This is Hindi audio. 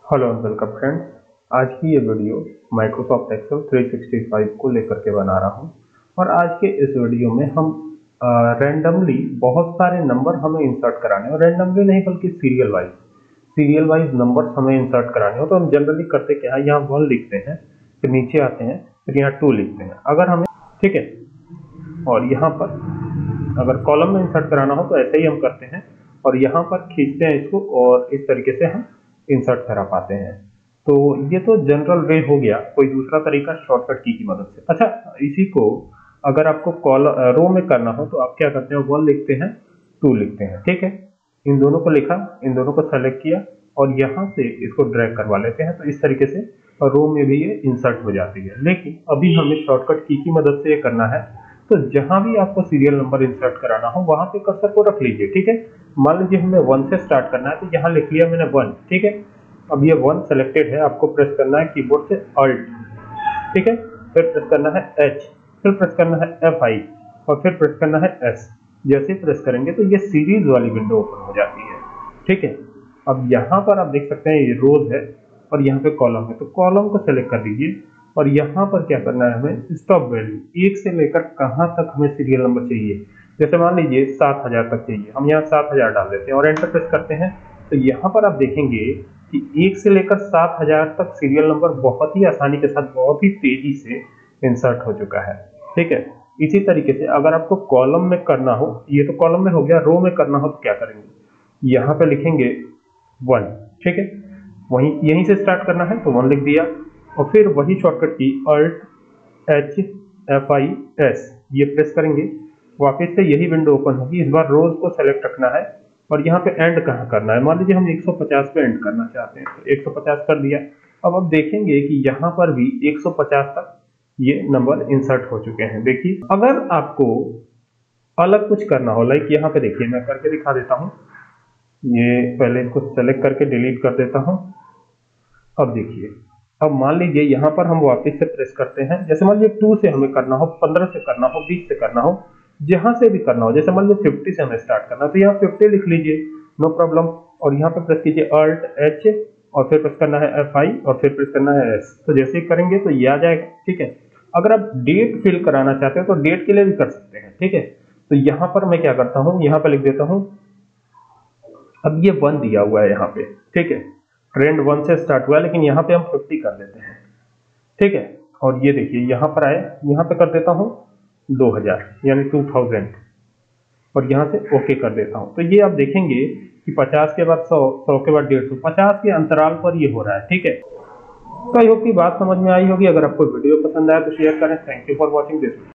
Hello and welcome friends. आज की ये वीडियो माइक्रोसॉफ्ट एक्सेल 365 को लेकर के बना रहा हूँ और आज के इस वीडियो में हम रैंडमली बहुत सारे नंबर हमें इंसर्ट कराने और रैंडमली नहीं बल्कि सीरियल वाइज नंबर हमें इंसर्ट कराने हो। तो हम जनरली करते क्या है, यहाँ 1 लिखते हैं, फिर नीचे आते हैं, फिर यहाँ 2 लिखते हैं अगर हमें, ठीक है। और यहाँ पर अगर कॉलम में इंसर्ट कराना हो तो ऐसे ही हम करते हैं और यहाँ पर खींचते हैं इसको और इस तरीके से हम इंसर्ट करा पाते हैं। तो ये तो जनरल वे हो गया। कोई दूसरा तरीका शॉर्टकट की मदद से। अच्छा, इसी को अगर आपको रो में करना हो तो आप क्या करते हैं, 1 लिखते हैं, 2 लिखते हैं, ठीक है। इन दोनों को लिखा, इन दोनों को सेलेक्ट किया और यहाँ से इसको ड्रैग करवा लेते हैं। तो इस तरीके से रो में भी ये इंसर्ट हो जाती है। लेकिन अभी हमें शॉर्टकट की मदद से ये करना है। तो जहां भी आपको सीरियल नंबर इंसर्ट कराना हो वहां पे कर्सर को रख लीजिए, ठीक है। मान लीजिए हमें 1 से स्टार्ट करना है तो यहाँ लिख लिया मैंने 1, ठीक है। अब ये 1 सेलेक्टेड है, आपको प्रेस करना है कीबोर्ड से अल्ट, ठीक है। फिर प्रेस करना है H, फिर प्रेस करना है F5 और फिर प्रेस करना है S। जैसे ही प्रेस करेंगे तो ये सीरीज वाली विंडो ओपन हो जाती है, ठीक है। अब यहाँ पर आप देख सकते हैं ये रोज है और यहाँ पे कॉलम है, तो कॉलम को सेलेक्ट कर दीजिए और यहाँ पर क्या करना है, हमें स्टॉप वैल्यू 1 से लेकर कहाँ तक हमें सीरियल नंबर चाहिए। जैसे मान लीजिए 7000 तक चाहिए, हम यहाँ 7000 डाल देते हैं और एंटर प्रेस करते हैं। तो यहाँ पर आप देखेंगे कि 1 से लेकर 7000 तक सीरियल नंबर बहुत ही आसानी के साथ, बहुत ही तेजी से इंसर्ट हो चुका है, ठीक है। इसी तरीके से अगर आपको कॉलम में करना हो, ये तो कॉलम में हो गया, रो में करना हो तो क्या करेंगे, यहाँ पे लिखेंगे 1, ठीक है। वहीं यहीं से स्टार्ट करना है तो 1 लिख दिया और फिर वही शॉर्टकट की Alt H F I S ये प्रेस करेंगे, वापस से यही विंडो ओपन होगी। इस बार रोज को सेलेक्ट रखना है और यहाँ पे एंड कहाँ करना है, मान लीजिए हम 150 पे एंड करना चाहते हैं तो 150 कर दिया। अब आप देखेंगे कि यहाँ पर भी 150 तक ये नंबर इंसर्ट हो चुके हैं। देखिए, अगर आपको अलग कुछ करना हो, लाइक यहाँ पे देखिए, मैं करके दिखा देता हूँ। ये पहले इसको सेलेक्ट करके डिलीट कर देता हूँ। अब देखिए, अब मान लीजिए यहाँ पर हम वापस से प्रेस करते हैं। जैसे मान लीजिए 2 से हमें करना हो, 15 से करना हो, 20 से करना हो, जहां से भी करना हो। जैसे मान लीजिए 50 से हमें स्टार्ट करना है तो यहाँ 50 लिख लीजिए, नो प्रॉब्लम। और यहाँ पे प्रेस कीजिए Alt H और फिर प्रेस करना है F5 और फिर प्रेस करना है S। तो जैसे ही करेंगे तो ये आ जाएगा, ठीक है। अगर आप डेट फिल कराना चाहते हैं तो डेट के लिए भी कर सकते हैं, ठीक है। तो यहाँ पर मैं क्या करता हूँ, यहाँ पे लिख देता हूँ, अब ये 1 दिया हुआ है यहाँ पे, ठीक है। ट्रेंड 1 से स्टार्ट हुआ है लेकिन यहाँ पे हम 50 कर देते हैं, ठीक है। और ये देखिए यहाँ पर आए, यहाँ पे कर देता हूँ 2000 यानी 2000 और यहाँ से ओके कर देता हूँ। तो ये आप देखेंगे कि 50 के बाद 100, 100 के बाद 150, 50 के अंतराल पर ये हो रहा है, ठीक है। तो आई होप की बात समझ में आई होगी। अगर आपको वीडियो पसंद आया तो शेयर करें। Thank you for watching this.